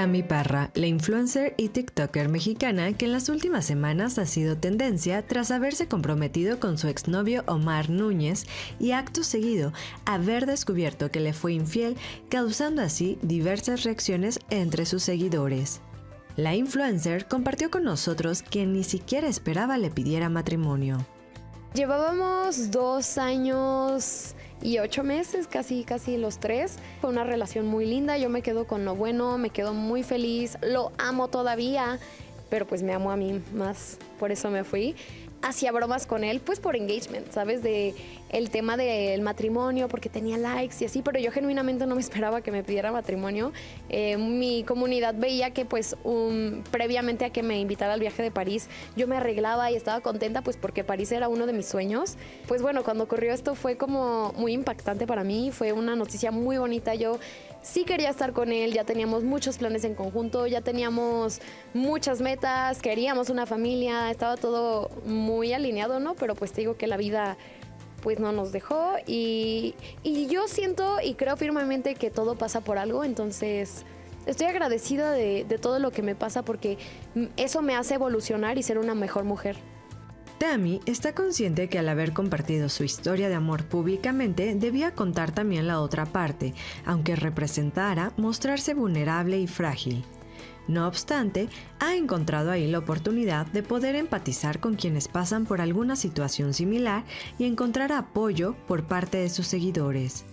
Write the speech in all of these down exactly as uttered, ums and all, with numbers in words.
Teami Parra, la influencer y tiktoker mexicana que en las últimas semanas ha sido tendencia tras haberse comprometido con su exnovio Omar Núñez y acto seguido haber descubierto que le fue infiel, causando así diversas reacciones entre sus seguidores. La influencer compartió con nosotros que ni siquiera esperaba le pidiera matrimonio. Llevábamos dos años y ocho meses, casi, casi los tres. Fue una relación muy linda, yo me quedo con lo bueno, me quedo muy feliz, lo amo todavía, pero pues me amo a mí más, por eso me fui. Hacía bromas con él, pues por engagement, ¿sabes? De el tema del matrimonio, porque tenía likes y así, pero yo genuinamente no me esperaba que me pidiera matrimonio. Eh, mi comunidad veía que pues um, previamente a que me invitara al viaje de París, yo me arreglaba y estaba contenta pues porque París era uno de mis sueños. Pues bueno, cuando ocurrió esto fue como muy impactante para mí, fue una noticia muy bonita. Yo sí quería estar con él, ya teníamos muchos planes en conjunto, ya teníamos muchas metas, queríamos una familia, estaba todo muy alineado, ¿no? Pero pues te digo que la vida pues no nos dejó y, y yo siento y creo firmemente que todo pasa por algo, entonces estoy agradecida de, de todo lo que me pasa porque eso me hace evolucionar y ser una mejor mujer. Teami está consciente que al haber compartido su historia de amor públicamente, debía contar también la otra parte, aunque representara mostrarse vulnerable y frágil. No obstante, ha encontrado ahí la oportunidad de poder empatizar con quienes pasan por alguna situación similar y encontrar apoyo por parte de sus seguidores.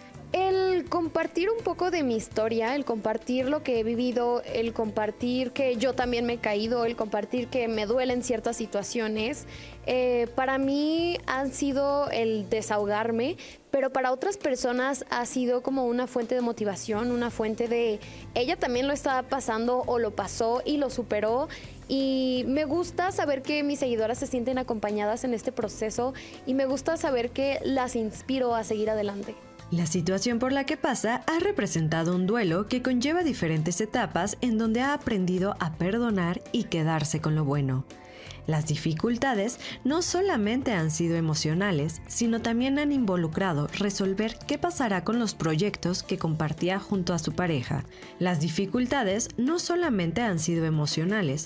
El compartir un poco de mi historia, el compartir lo que he vivido, el compartir que yo también me he caído, el compartir que me duelen ciertas situaciones, eh, para mí han sido el desahogarme, pero para otras personas ha sido como una fuente de motivación, una fuente de ella también lo estaba pasando o lo pasó y lo superó. Y me gusta saber que mis seguidoras se sienten acompañadas en este proceso y me gusta saber que las inspiro a seguir adelante. La situación por la que pasa ha representado un duelo que conlleva diferentes etapas en donde ha aprendido a perdonar y quedarse con lo bueno. Las dificultades no solamente han sido emocionales, sino también han involucrado resolver qué pasará con los proyectos que compartía junto a su pareja. Las dificultades no solamente han sido emocionales.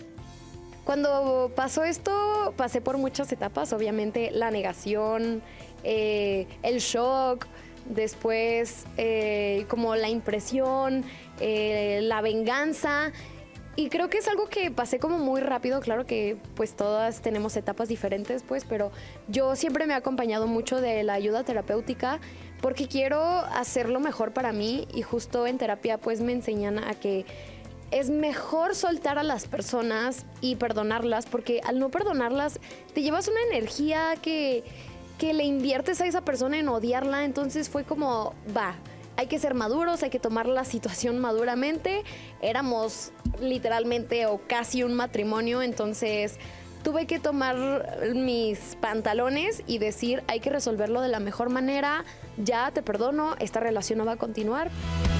Cuando pasó esto, pasé por muchas etapas, obviamente la negación, eh, el shock, después eh, como la impresión, eh, la venganza, y creo que es algo que pasé como muy rápido. Claro que pues todas tenemos etapas diferentes, pues, pero yo siempre me he acompañado mucho de la ayuda terapéutica porque quiero hacerlo mejor para mí, y justo en terapia pues me enseñan a que es mejor soltar a las personas y perdonarlas, porque al no perdonarlas te llevas una energía que que le inviertes a esa persona en odiarla. Entonces fue como, va, hay que ser maduros, hay que tomar la situación maduramente. Éramos literalmente o casi un matrimonio, entonces tuve que tomar mis pantalones y decir, hay que resolverlo de la mejor manera, ya te perdono, esta relación no va a continuar.